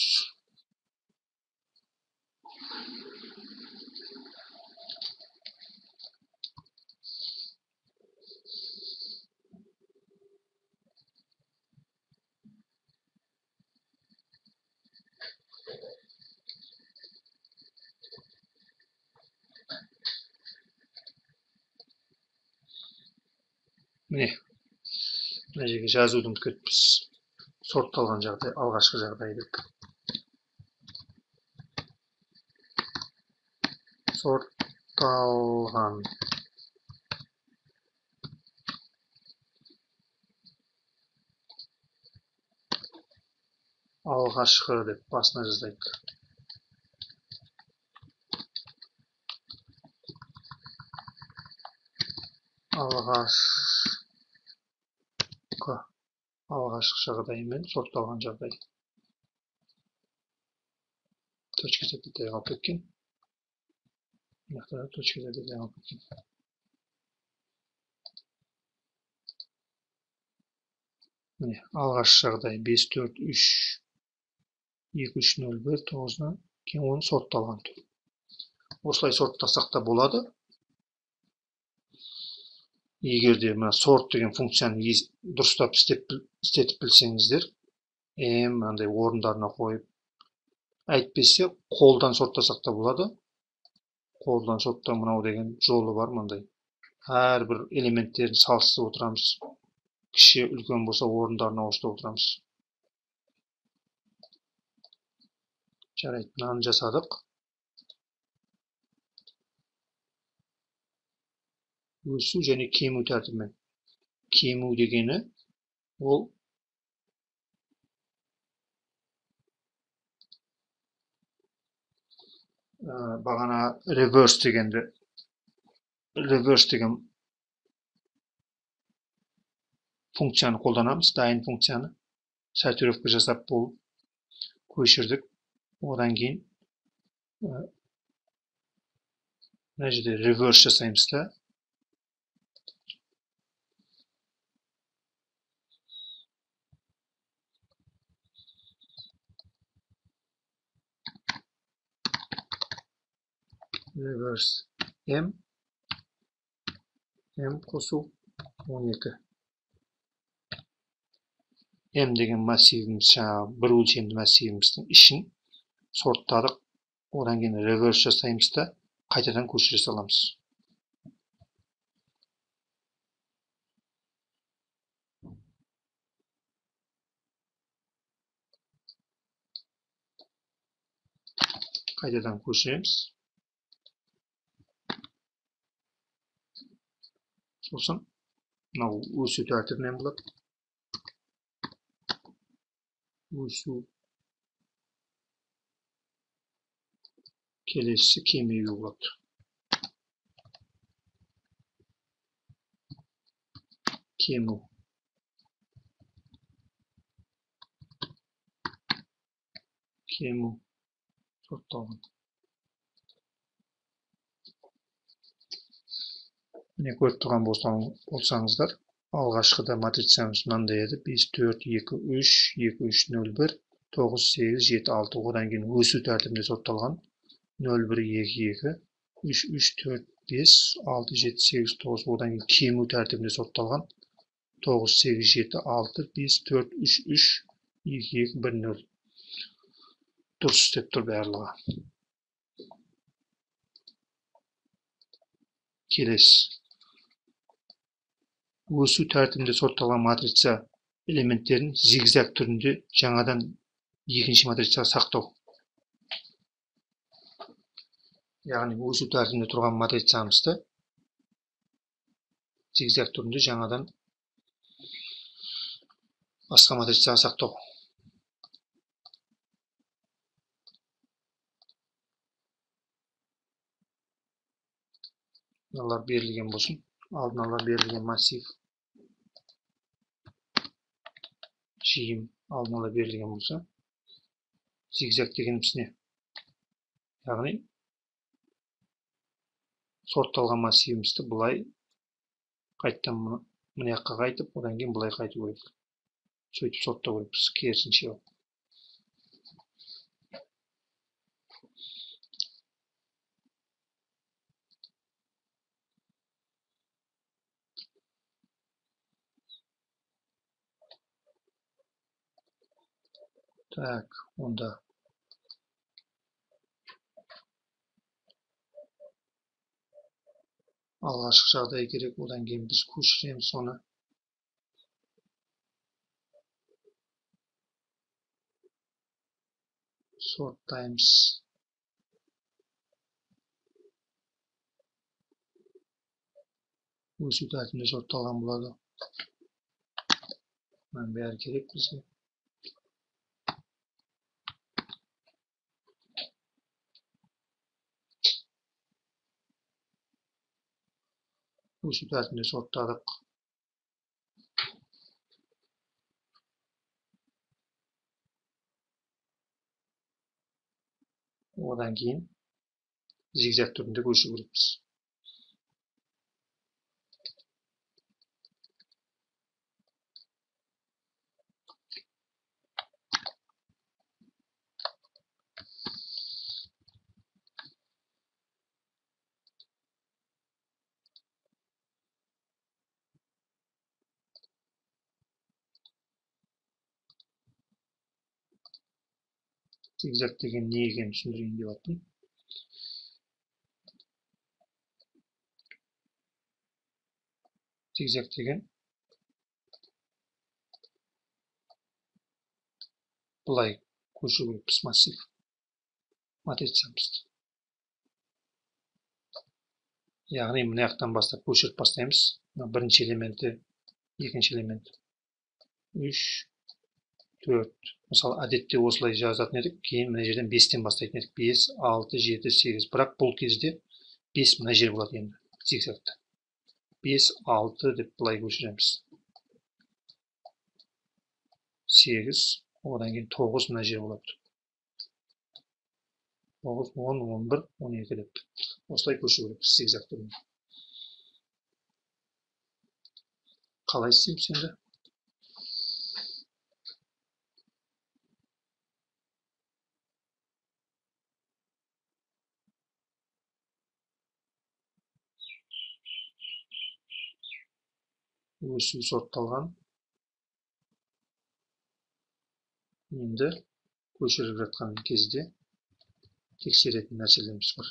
Міне, мына жерге жазуды ұмытып кетіппіз. Сортталған жағдай, алғашқы жағдай деп. Сортталған. Алғашқы деп басына жазайық. Алғашқы жағдаймен сортталған жағдай. Точка запятая қалып кеткен. Мынақта точка запятая қалып кеткен. Міне, алғашқы жағдай 5, 4, 3, 2, 3, 0, 1, 9-дан кейін оны сортталған түр. Осылай сорттасақ та болады. Егер де мына сорт деген функцияны дұрыстап істетіп білсеңіздер, мынандай орындарына қойып, әйтпесе қолдан сорттасақ та болады. Қолдан сортта мынау деген жолы бар мынандай. Әрбір элементтерін салыстырып отырамыз. Кіші үлкен болса орындарына ауыстырып отырамыз. Жарайды, мынаны жасадық. Өсу және кему тәртібімен. Кему дегені ол бағана reverse деген функцияны қолданамыз, дайын функцияны. Сортировка жасап болып көшірдік. Одан кейін мына жерде reverse жасаймыз да. Reverse M қосу 12. M деген массивіміз, бір өлшемді массивіміздің ішін сорттадық. Одан кейін reverse жасаймыз да, қайтадан көшіре саламыз. Қайтадан көшіреміз. Сосын мынау өсу тәртібімен болады. Өсу келесі кемею болады. Кему. Кему сортталған. Міне көріп тұрған болсаңыздар, алғашқыда матрицамыз мынандай еді. 5, 4, 2, 3, 2, 3, 0, 1, 9, 8, 7, 6. Одан кейін өсу тәртібінде сортталған. 0, 1, 2, 2, 3, 3, 4, 5, 6, 7, 8, 9. Одан кейін кему тәртібінде сортталған. 9, 8, 7, 6, 5, 4, 3, 3, 2, 2, 1, 0. Дұрыс істеп тұр барлығы. Келесі. Өсу тәртібінде сортталған матрица элементтерін зигзаг түрінде жаңадан екінші матрицаға сақтау. Яғни өсу тәртібінде тұрған матрицамызды зигзаг түрінде жаңадан басқа матрицаға сақтау. Mınalar berilген болсын. Алдын ала берілген массив жиым алдын ала берілген болса, зигзаг дегеніміз не? Яғни сортталған массивімізді бұлай қайттан мына жаққа қайтып, одан кейін бұлай қайту керек. Сөйтіп сорттау керекпіз, керісінше. Так, онда алғашқы жағдай керек, одан кейін біз көшіреміз соны. Sort times өсу тәртібінде сортталған болады. Мынаның бәрі керек бізге. Өсу тәртібінде сорттадық. Одан кейін зигзаг түрінде көшу керекпіз. Зигзаг деген не екенін түсіндірейін деп жатырмын. Зигзаг деген бұлай көшу керекпіз массив матрицамызды. Яғни мына жақтан бастап көшіріп бастаймыз. Бірінші элементі, екінші элемент 3, 4. Мысалы, әдетте осылай жазатын едік, кейін мына жерден 5-тен бастайтын едік. 5, 6, 7, 8. Бірақ бұл кезде 5 мына жер болады енді зигзагта. 5, 6 деп бұлай көшіреміз. 8, одан кейін 9 мына жер болады. 9, 10, 11, 12 деп. Осылай көшу керекпіз зигзаг түрінде. Қалай істейміз енді? Өсу сортталған. Енді көшіріп жатқан кезде тексеретін нәрселеріміз бар.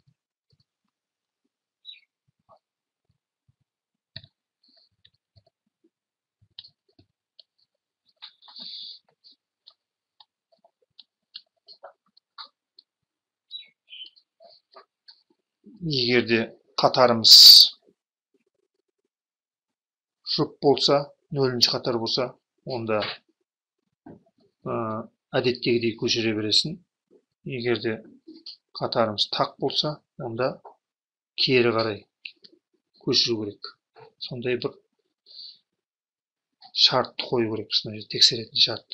Егер де қатарымыз жұп болса, 0-ші қатар болса, онда әдеттегідей көшіре бересің. Егер де қатарымыз тақ болса, онда кері қарай көшіру керек. Сондай бір шартты қою керек, тексеретін шартты.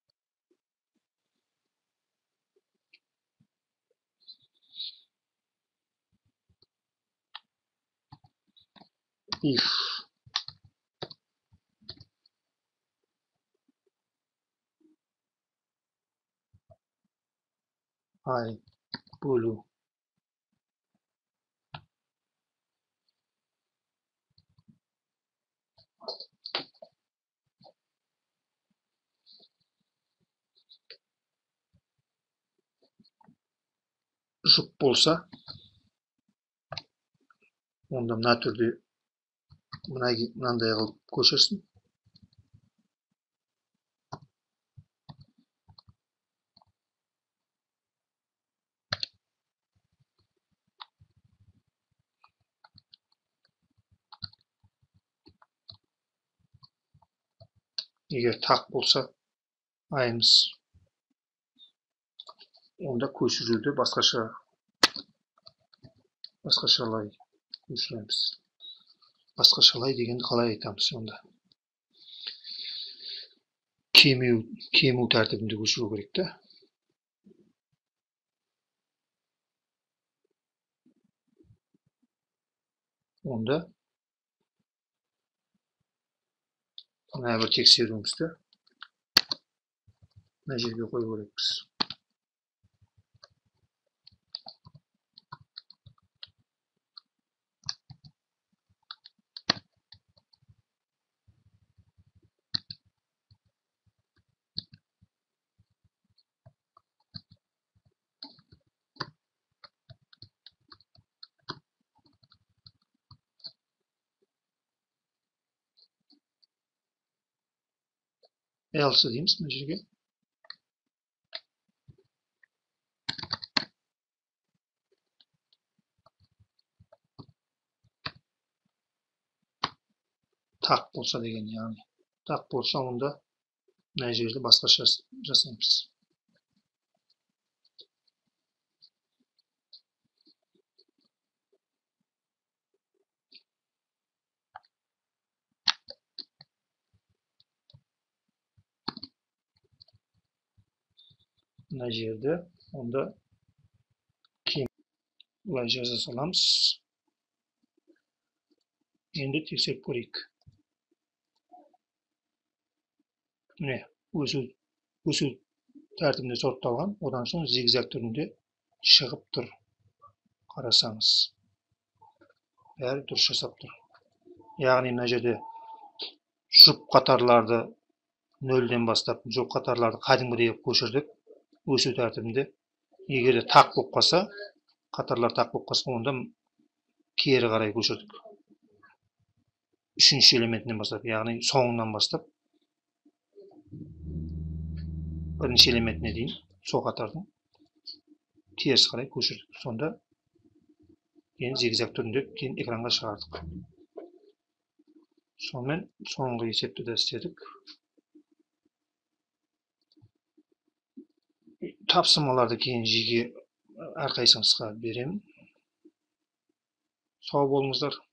If I бөлу жұп болса, онда мына түрде мынандай қылып көшірсін. Егер тақ болса, айымыз, онда көшіруді басқашалай көшіреміз. Басқашалай дегенді қалай айтамыз онда? Кему тәртібінде көшіру керек та. Онда мына бір тексеруімізді мына жерге қою керекпіз. Else дейміз мына жерге. Так болса деген, яғни так болса онда мына жерді басқаша жасаймыз. Мына жерді онда былай жаза саламыз. Енді тексеріп көрейік. Міне, өсу тәртібінде сортталған, одан соң зигзаг түрінде шығып тұр. Қарасаңыз, бәрі дұрыс жасап тұр. Яғни мына жерде жұп қатарларды нөлден бастап жұп қатарларды кәдімгідей көшірдік. Өсу тәртібінде. Егер де так болып қалса, қатарлар так болып қалса, онда кері қарай көшірдік. Үшінші элементінен бастап, яғни соңынан бастап бірінші элементіне дейін сол қатардың теріс қарай көшірдік. Сонда кейін зигзаг түрінде кейін экранға шығардық. Сонымен соңғы есепті де істедік. Тапсырмаларды кейін жеке әрқайсыңызға беремін. Сау болыңыздар.